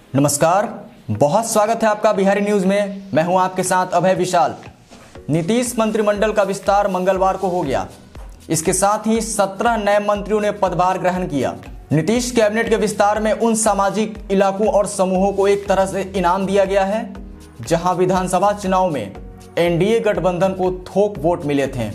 नमस्कार, बहुत स्वागत है आपका बिहारी न्यूज में। मैं हूं आपके साथ अभय विशाल। नीतीश मंत्रिमंडल का विस्तार मंगलवार को हो गया। इसके साथ ही 17 नए मंत्रियों ने पदभार ग्रहण किया। नीतीश कैबिनेट के विस्तार में उन सामाजिक इलाकों और समूहों को एक तरह से इनाम दिया गया है जहां विधानसभा चुनाव में एनडीए गठबंधन को थोक वोट मिले थे।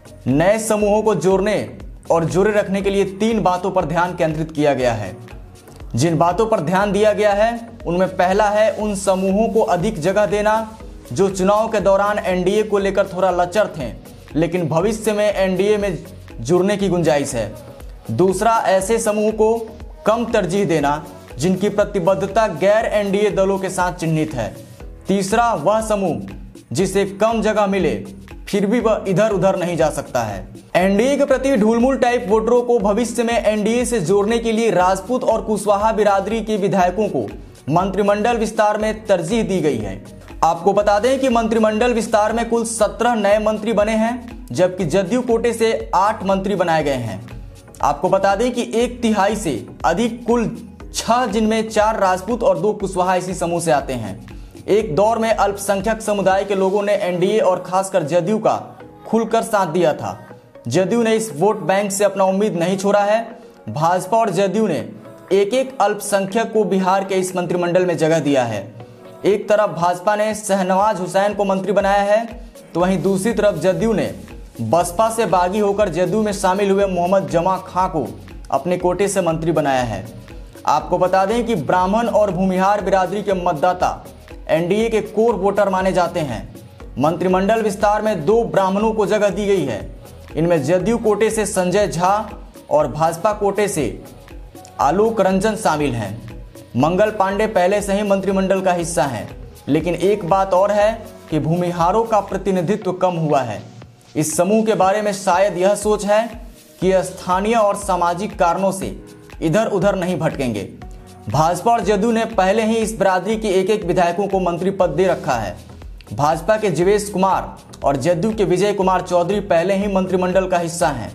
नए समूहों को जोड़ने और जोड़े रखने के लिए 3 बातों पर ध्यान केंद्रित किया गया है। जिन बातों पर ध्यान दिया गया है उनमें पहला है उन समूहों को अधिक जगह देना जो चुनाव के दौरान एनडीए को लेकर थोड़ा लचर थे लेकिन भविष्य में एनडीए में जुड़ने की गुंजाइश है। दूसरा, ऐसे समूह को कम तरजीह देना जिनकी प्रतिबद्धता गैर एनडीए दलों के साथ चिन्हित है। तीसरा, वह समूह जिसे कम जगह मिले फिर भी वह इधर उधर नहीं जा सकता है। एनडीए के प्रति ढुलमुल टाइप वोटरों को भविष्य में एनडीए से जोड़ने के लिए राजपूत और कुशवाहा बिरादरी के विधायकों को मंत्रिमंडल विस्तार में तरजीह दी गई है। आपको बता दें कि मंत्रिमंडल विस्तार में कुल 17 नए मंत्री बने हैं जबकि जदयू कोटे से 8 मंत्री बनाए गए हैं। आपको बता दें कि 1/3 से अधिक कुल 6 जिनमें 4 राजपूत और 2 कुशवाहा इसी समूह से आते हैं। एक दौर में अल्पसंख्यक समुदाय के लोगों ने एनडीए और खासकर जदयू का खुलकर साथ दिया था। जदयू ने इस वोट बैंक से अपना उम्मीद नहीं छोड़ा है। भाजपा और जदयू ने एक अल्पसंख्यक को बिहार के इस मंत्रिमंडल में जगह दिया है। एक तरफ भाजपा ने शहनवाज हुसैन को मंत्री बनाया है तो वहीं दूसरी तरफ जदयू ने बसपा से बागी होकर जदयू में शामिल हुए मोहम्मद जमा खां को अपने कोटे से मंत्री बनाया है। आपको बता दें कि ब्राह्मण और भूमिहार बिरादरी के मतदाता एनडीए के कोर वोटर माने जाते हैं। मंत्रिमंडल विस्तार में 2 ब्राह्मणों को जगह दी गई है। इनमें जदयू कोटे से संजय झा और भाजपा कोटे से आलोक रंजन शामिल हैं। मंगल पांडे पहले से ही मंत्रिमंडल का हिस्सा हैं, लेकिन एक बात और है कि भूमिहारों का प्रतिनिधित्व कम हुआ है। इस समूह के बारे में शायद यह सोच है कि स्थानीय और सामाजिक कारणों से इधर उधर नहीं भटकेंगे। भाजपा और जदयू ने पहले ही इस बिरादरी के एक विधायकों को मंत्री पद दे रखा है। भाजपा के जीवेश कुमार और जदयू के विजय कुमार चौधरी पहले ही मंत्रिमंडल का हिस्सा हैं।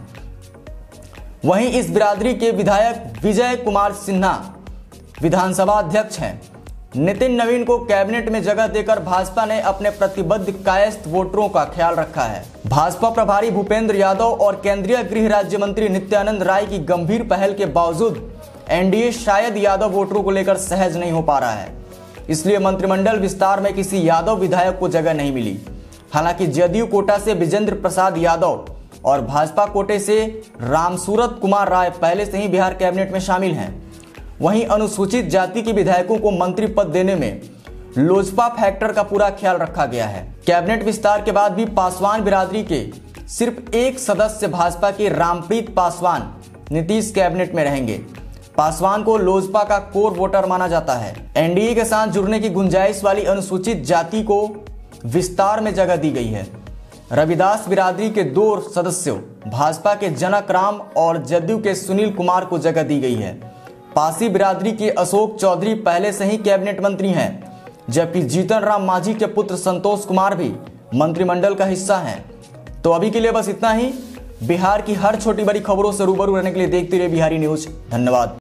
वहीं इस बिरादरी के विधायक विजय कुमार सिन्हा विधानसभा अध्यक्ष हैं। नितिन नवीन को कैबिनेट में जगह देकर भाजपा ने अपने प्रतिबद्ध कायस्थ वोटरों का ख्याल रखा है। भाजपा प्रभारी भूपेंद्र यादव और केंद्रीय गृह राज्य मंत्री नित्यानंद राय की गंभीर पहल के बावजूद एनडीए शायद यादव वोटरों को लेकर सहज नहीं हो पा रहा है, इसलिए मंत्रिमंडल विस्तार में किसी यादव विधायक को जगह नहीं मिली। हालांकि जदयू कोटा से विजेंद्र प्रसाद यादव और भाजपा कोटे से रामसूरत कुमार राय पहले से ही बिहार कैबिनेट में शामिल हैं। वहीं अनुसूचित जाति के विधायकों को मंत्री पद देने में लोजपा फैक्टर का पूरा ख्याल रखा गया है। कैबिनेट विस्तार के बाद भी पासवान बिरादरी के सिर्फ एक सदस्य भाजपा के रामप्रीत पासवान नीतीश कैबिनेट में रहेंगे। पासवान को लोजपा का कोर वोटर माना जाता है। एनडीए के साथ जुड़ने की गुंजाइश वाली अनुसूचित जाति को विस्तार में जगह दी गई है। रविदास बिरादरी के 2 सदस्यों भाजपा के जनक राम और जदयू के सुनील कुमार को जगह दी गई है। पासी बिरादरी के अशोक चौधरी पहले से ही कैबिनेट मंत्री हैं, जबकि जीतन राम मांझी के पुत्र संतोष कुमार भी मंत्रिमंडल का हिस्सा हैं। तो अभी के लिए बस इतना ही। बिहार की हर छोटी बड़ी खबरों से रूबरू रहने के लिए देखते रहिए बिहारी न्यूज। धन्यवाद।